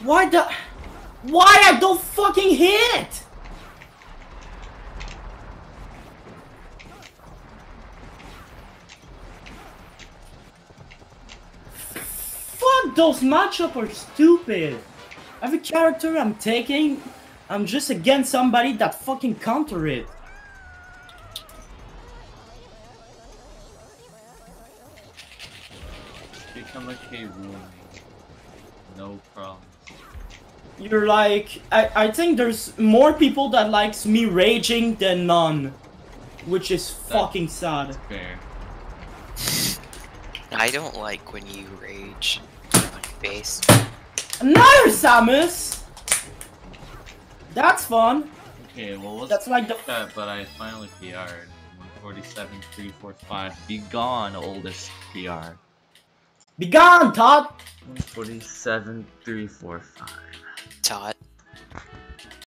Why I don't fucking hit? Fuck, those matchups are stupid. Every character I'm taking, I'm just against somebody that fucking counter it. Become a K-room. No problem. You're like, I think there's more people that likes me raging than none. Which is fucking sad. Fair. I don't like when you rage on base. Another Samus! That's fun. Okay, well let's That's like the that, but I finally PR'd. 147,345. Be gone, oldest PR. Be gone, Todd! 147,345. Tot.